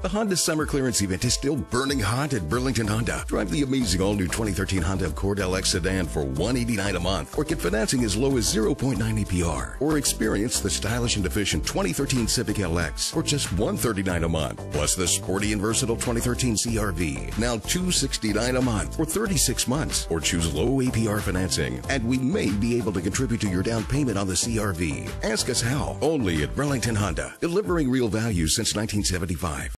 The Honda Summer Clearance Event is still burning hot at Burlington Honda. Drive the amazing all-new 2013 Honda Accord LX sedan for $189 a month, or get financing as low as 0.9 APR, or experience the stylish and efficient 2013 Civic LX for just $139 a month, plus the sporty and versatile 2013 CRV, now $269 a month for 36 months, or choose low APR financing, and we may be able to contribute to your down payment on the CRV. Ask us how. Only at Burlington Honda, delivering real value since 1975.